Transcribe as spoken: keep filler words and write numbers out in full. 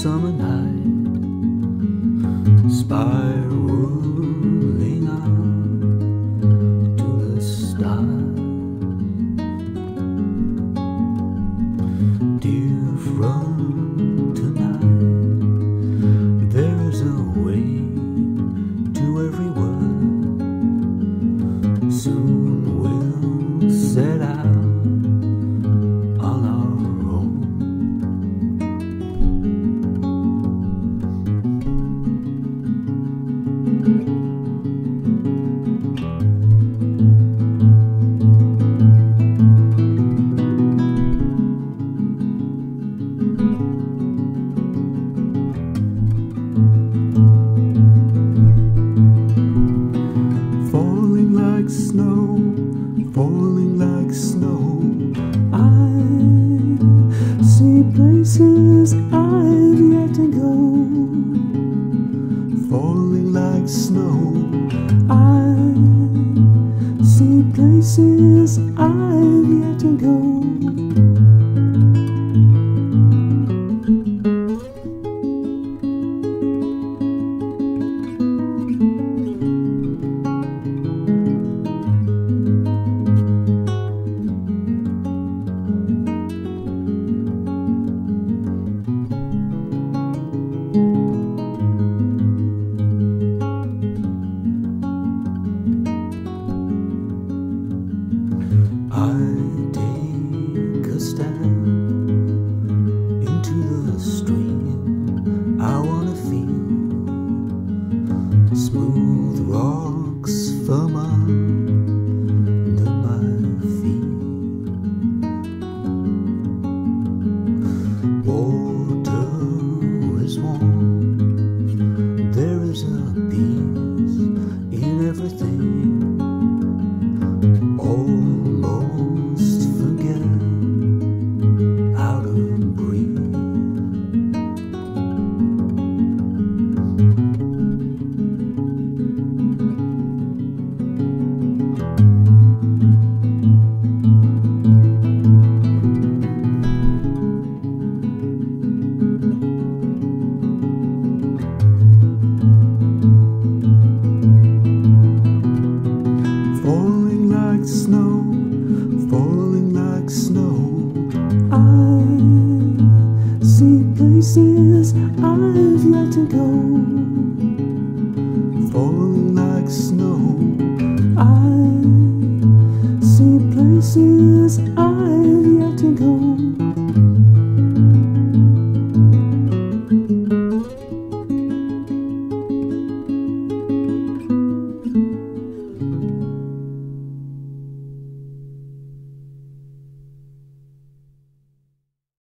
summer night, spiraling out to the stars. Different tonight, there is a way to every word. Soon we'll set out on our own. Falling like snow, falling like snow, I see places I've yet to go. Falling like snow, I see places I've yet to go. I take a step into the stream. I wanna feel smooth rocks firm under my feet. Water is warm, there is a peace in everything. Almost forget how to breathe. Falling like snow, falling like snow, I see places I've yet to go.